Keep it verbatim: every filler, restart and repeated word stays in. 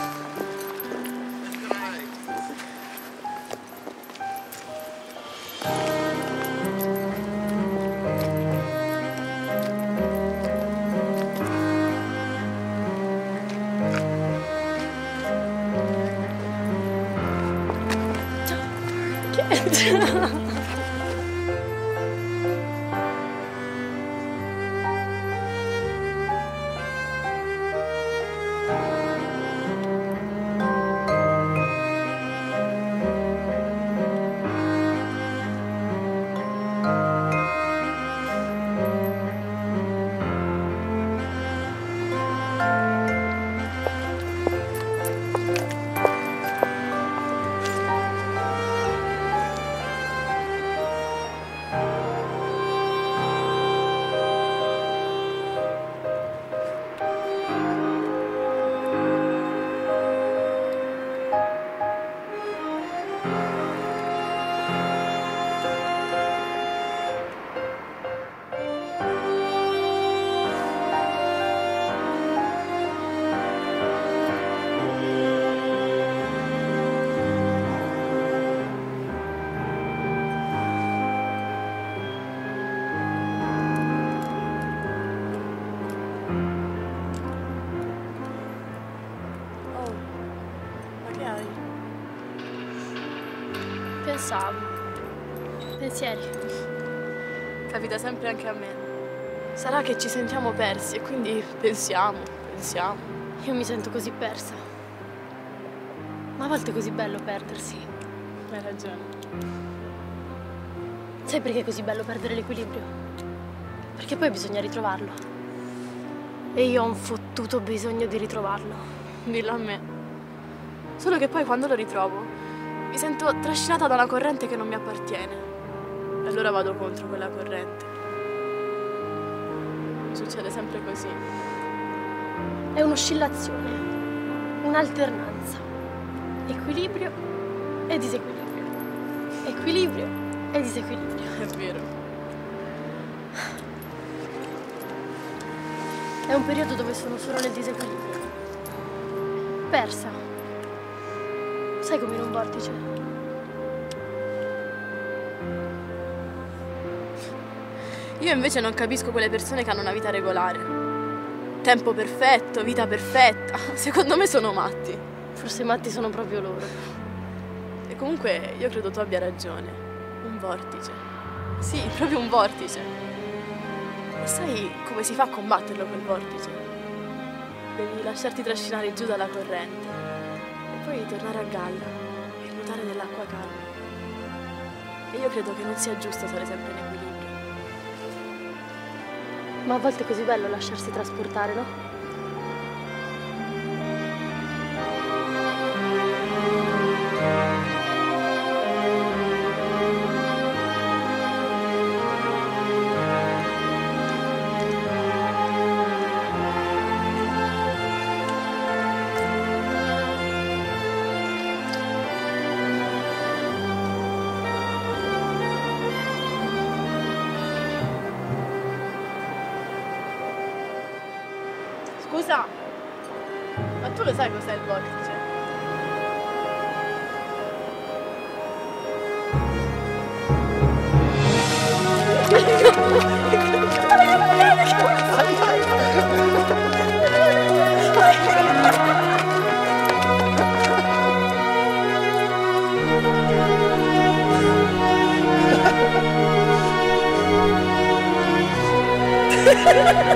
Pensavo. Pensieri. Capita sempre anche a me. Sarà che ci sentiamo persi e quindi pensiamo, pensiamo. Io mi sento così persa. Ma a volte è così bello perdersi. Hai ragione. Sai perché è così bello perdere l'equilibrio? Perché poi bisogna ritrovarlo. E io ho un fottuto bisogno di ritrovarlo. Dillo a me. Solo che poi quando lo ritrovo mi sento trascinata da una corrente che non mi appartiene. E allora vado contro quella corrente. Succede sempre così. È un'oscillazione, un'alternanza. Equilibrio e disequilibrio. Equilibrio e disequilibrio. È vero. È un periodo dove sono solo nel disequilibrio. Persa. Sai come in un vortice? Io invece non capisco quelle persone che hanno una vita regolare. Tempo perfetto, vita perfetta. Secondo me sono matti. Forse matti sono proprio loro. E comunque io credo tu abbia ragione. Un vortice. Sì, proprio un vortice. E sai come si fa a combatterlo quel vortice? Devi lasciarti trascinare giù dalla corrente. Poi tornare a galla e nuotare nell'acqua calma. E io credo che non sia giusto stare sempre in equilibrio. Ma a volte è così bello lasciarsi trasportare, no? Scusa, ma tu lo sai cos'è il vortice? Ha ha ha!